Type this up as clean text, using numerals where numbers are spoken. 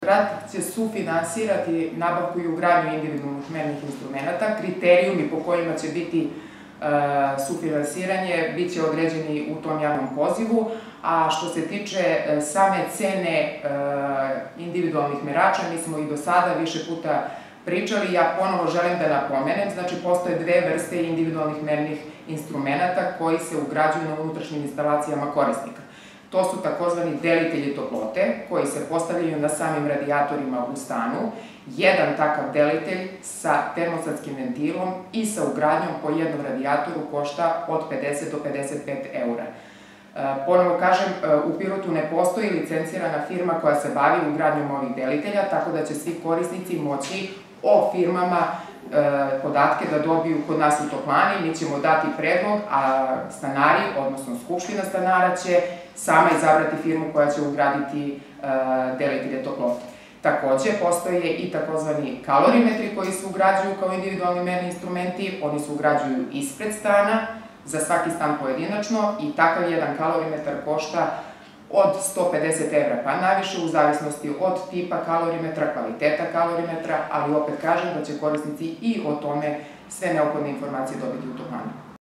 Grad će sufinansirati nabavku i ugradnju individualnih mernih instrumenta. Kriterijumi po kojima će biti sufinansiranje bit će određeni u tom javnom pozivu, a što se tiče same cene individualnih merača, mi smo i do sada više puta pričali, ja ponovo želim da napomenem, znači postoje dve vrste individualnih mernih instrumenta koji se ugrađuju na unutrašnjim instalacijama korisnika. To su takozvani delitelji toplote, koji se postavljaju na samim radijatorima u stanu. Jedan takav delitelj sa termostatskim ventilom i sa ugradnjom po jednom radijatoru košta od 50 do 55 eura. Ponovo kažem, u Pirotu ne postoji licencirana firma koja se bavi ugradnjom ovih delitelja, tako da će svi korisnici moći o firmama podatke da dobiju kod nas u toplani. Mi ćemo dati predlog, a stanari, odnosno skupština stanara će sama izabrati firmu koja će ugraditi delitelje toplote. Takođe, postoje i takozvani kalorimetri koji se ugrađuju kao individualni merni instrumenti. Oni se ugrađuju ispred stana, za svaki stan pojedinačno, i takav jedan kalorimetar košta od 150 evra pa naviše, u zavisnosti od tipa kalorimetra, kvaliteta kalorimetra, ali opet kažem da će korisnici i o tome sve neophodne informacije dobiti u toplani.